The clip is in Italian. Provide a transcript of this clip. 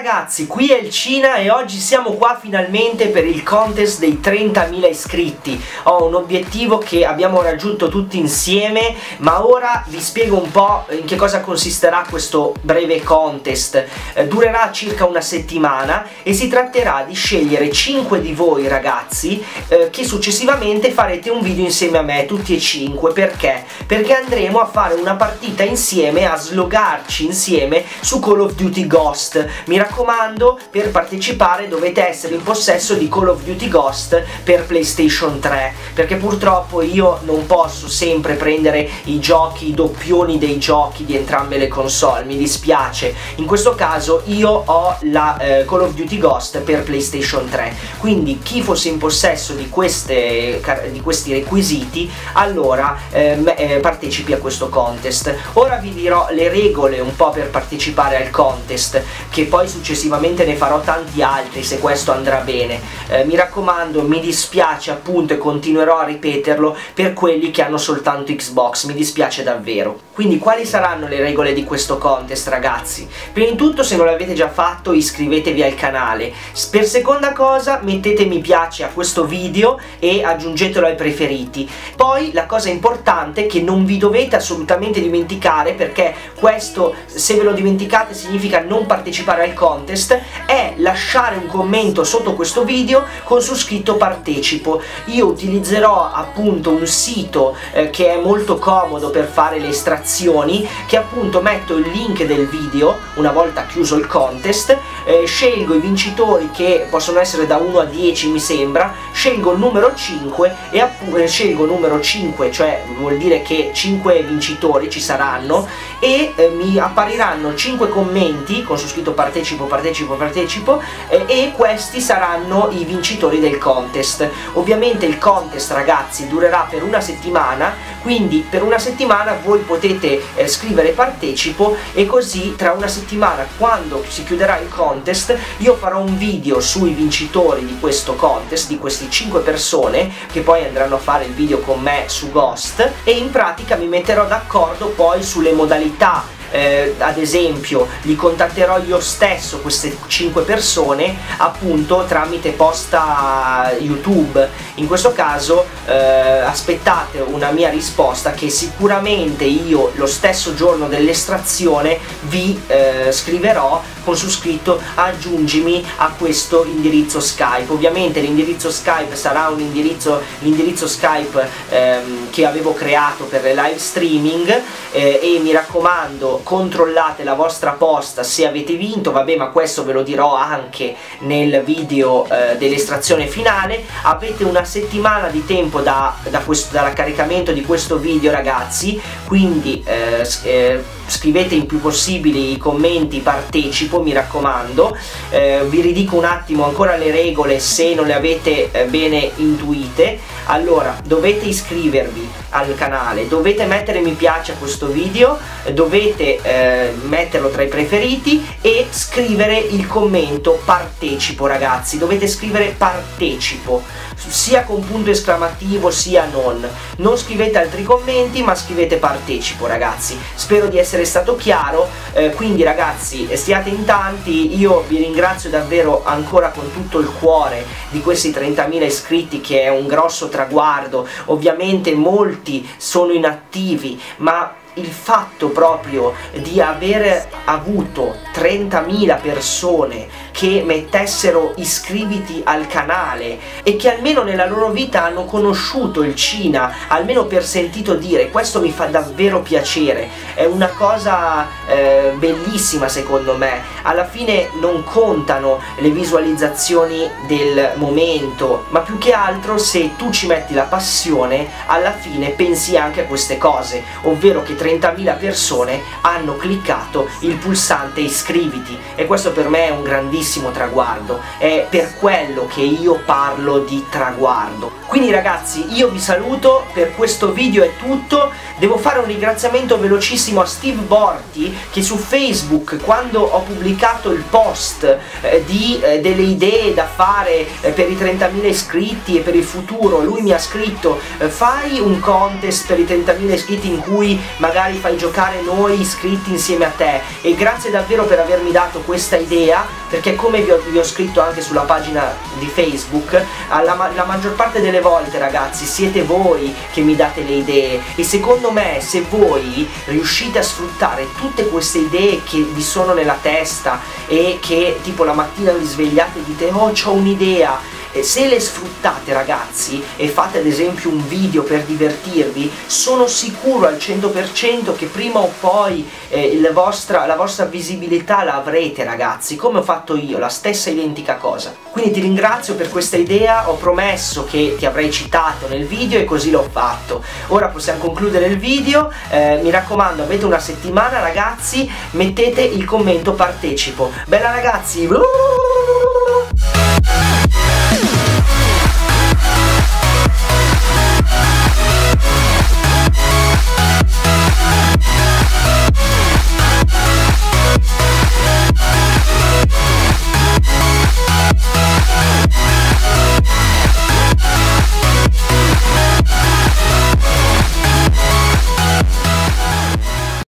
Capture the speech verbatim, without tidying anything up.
ragazzi, qui è il Cina e oggi siamo qua finalmente per il contest dei trentamila iscritti. Ho un obiettivo che abbiamo raggiunto tutti insieme, ma ora vi spiego un po' in che cosa consisterà questo breve contest. Eh, durerà circa una settimana e si tratterà di scegliere cinque di voi ragazzi eh, che successivamente farete un video insieme a me, tutti e cinque. Perché? Perché andremo a fare una partita insieme, a slogarci insieme su Call of Duty Ghost. Mi raccomando, per partecipare dovete essere in possesso di Call of Duty Ghost per PlayStation tre, perché purtroppo io non posso sempre prendere i giochi, i doppioni dei giochi di entrambe le console, mi dispiace. In questo caso io ho la eh, Call of Duty Ghost per PlayStation tre, quindi chi fosse in possesso di, queste, di questi requisiti allora eh, eh, partecipi a questo contest. Ora vi dirò le regole un po' per partecipare al contest, che poi successivamente ne farò tanti altri se questo andrà bene. Eh, mi raccomando, mi dispiace appunto e continuerò a ripeterlo per quelli che hanno soltanto Xbox, mi dispiace davvero. Quindi quali saranno le regole di questo contest ragazzi? Prima di tutto, se non l'avete già fatto, iscrivetevi al canale. Per seconda cosa, mettete mi piace a questo video e aggiungetelo ai preferiti. Poi la cosa importante che non vi dovete assolutamente dimenticare, perché questo, se ve lo dimenticate, significa non partecipare al contest, è lasciare un commento sotto questo video con su scritto partecipo. Io utilizzerò appunto un sito eh, che è molto comodo per fare le estrazioni, che appunto metto il link del video una volta chiuso il contest, eh, scelgo i vincitori che possono essere da uno a dieci mi sembra, scelgo il numero cinque e appunto scelgo numero cinque, cioè vuol dire che cinque vincitori ci saranno e eh, mi appariranno cinque commenti con su scritto partecipo, partecipo, partecipo eh, e questi saranno i vincitori del contest. Ovviamente il contest ragazzi durerà per una settimana, quindi per una settimana voi potete eh, scrivere partecipo e così tra una settimana, quando si chiuderà il contest, io farò un video sui vincitori di questo contest, di queste cinque persone che poi andranno a fare il video con me su Ghost, e in pratica mi metterò d'accordo poi sulle modalità. Eh, ad esempio li contatterò io stesso queste cinque persone appunto tramite posta YouTube. In questo caso eh, aspettate una mia risposta, che sicuramente io lo stesso giorno dell'estrazione vi eh, scriverò con su scritto aggiungimi a questo indirizzo Skype. Ovviamente l'indirizzo Skype sarà un indirizzo l'indirizzo Skype ehm, che avevo creato per le live streaming eh, e mi raccomando, controllate la vostra posta se avete vinto. Vabbè, ma questo ve lo dirò anche nel video eh, dell'estrazione finale. Avete una settimana di tempo da, da questo, dal caricamento di questo video ragazzi, quindi eh, eh, scrivete il più possibile i commenti partecipo, mi raccomando. Eh, vi ridico un attimo ancora le regole se non le avete eh, bene intuite. Allora, dovete iscrivervi al canale, dovete mettere mi piace a questo video, dovete eh, metterlo tra i preferiti e scrivere il commento partecipo ragazzi. Dovete scrivere partecipo sia con punto esclamativo sia non non scrivete altri commenti, ma scrivete partecipo ragazzi. Spero di essere stato chiaro, eh, quindi ragazzi stiate in tanti. Io vi ringrazio davvero ancora con tutto il cuore di questi trentamila iscritti, che è un grosso traguardo. Ovviamente molti sono inattivi, ma il fatto proprio di aver avuto trentamila persone che mettessero iscriviti al canale e che almeno nella loro vita hanno conosciuto il Cina, almeno per sentito dire, questo mi fa davvero piacere. È una cosa eh, bellissima secondo me. Alla fine non contano le visualizzazioni del momento, ma più che altro se tu ci metti la passione, alla fine pensi anche a queste cose, ovvero che trentamila persone hanno cliccato il pulsante iscriviti, e questo per me è un grandissimo traguardo. È per quello che io parlo di traguardo. Quindi ragazzi, io vi saluto, per questo video è tutto. Devo fare un ringraziamento velocissimo a Steve Borti, che su Facebook, quando ho pubblicato il post eh, di eh, delle idee da fare eh, per i trentamila iscritti e per il futuro, lui mi ha scritto eh, fai un contest per i trentamila iscritti in cui magari magari fai giocare noi iscritti insieme a te. E grazie davvero per avermi dato questa idea, perché come vi ho, vi ho scritto anche sulla pagina di Facebook, alla, la maggior parte delle volte, ragazzi, siete voi che mi date le idee, e secondo me se voi riuscite a sfruttare tutte queste idee che vi sono nella testa e che tipo la mattina vi svegliate e dite oh c'ho un'idea, se le sfruttate, ragazzi, e fate ad esempio un video per divertirvi, sono sicuro al cento per cento che prima o poi eh, la, vostra, la vostra visibilità la avrete, ragazzi, come ho fatto io, la stessa identica cosa. Quindi ti ringrazio per questa idea, ho promesso che ti avrei citato nel video e così l'ho fatto. Ora possiamo concludere il video, eh, mi raccomando, avete una settimana, ragazzi, mettete il commento partecipo. Bella ragazzi!